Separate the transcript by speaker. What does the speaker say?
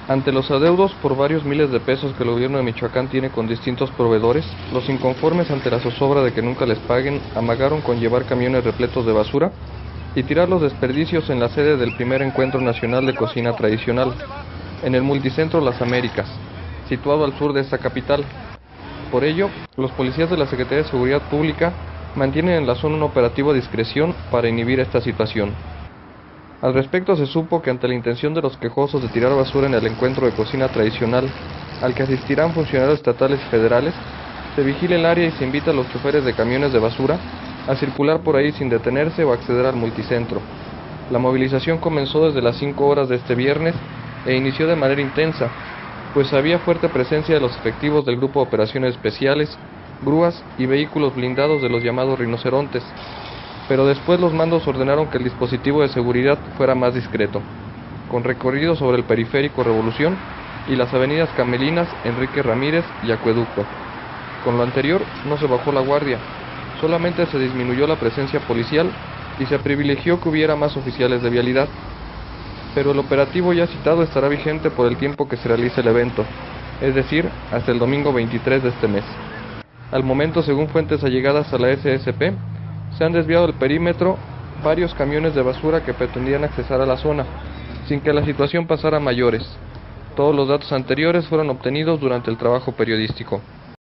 Speaker 1: Ante los adeudos por varios miles de pesos que el gobierno de Michoacán tiene con distintos proveedores, los inconformes ante la zozobra de que nunca les paguen, amagaron con llevar camiones repletos de basura y tirar los desperdicios en la sede del primer encuentro nacional de cocina tradicional, en el Multicentro Las Américas, situado al sur de esta capital. Por ello, los policías de la Secretaría de Seguridad Pública mantienen en la zona un operativo a discreción para inhibir esta situación. Al respecto se supo que ante la intención de los quejosos de tirar basura en el encuentro de cocina tradicional, al que asistirán funcionarios estatales y federales, se vigila el área y se invita a los choferes de camiones de basura a circular por ahí sin detenerse o acceder al multicentro. La movilización comenzó desde las 5 horas de este viernes e inició de manera intensa, pues había fuerte presencia de los efectivos del Grupo de Operaciones Especiales, grúas y vehículos blindados de los llamados rinocerontes, pero después los mandos ordenaron que el dispositivo de seguridad fuera más discreto, con recorrido sobre el periférico Revolución y las avenidas Camelinas, Enrique Ramírez y Acueducto. Con lo anterior, no se bajó la guardia, solamente se disminuyó la presencia policial y se privilegió que hubiera más oficiales de vialidad. Pero el operativo ya citado estará vigente por el tiempo que se realice el evento, es decir, hasta el domingo 23 de este mes. Al momento, según fuentes allegadas a la SSP, se han desviado del perímetro varios camiones de basura que pretendían accesar a la zona, sin que la situación pasara a mayores. Todos los datos anteriores fueron obtenidos durante el trabajo periodístico.